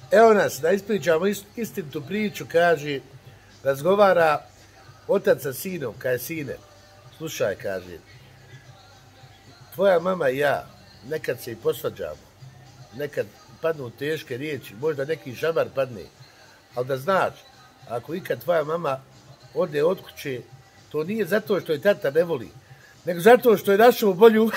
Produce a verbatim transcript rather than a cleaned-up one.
Evo nas, da ispričamo istinitu priču, kaže, razgovara otac sa sinom, kaže sine, slušaj, kaže, tvoja mama i ja, nekad se i posvađamo, nekad padnu teške riječi, možda neki žamar padne, ali da znaš, ako ikad tvoja mama ode od kuće, to nije zato što je tata ne voli, nego zato što je našao bolju.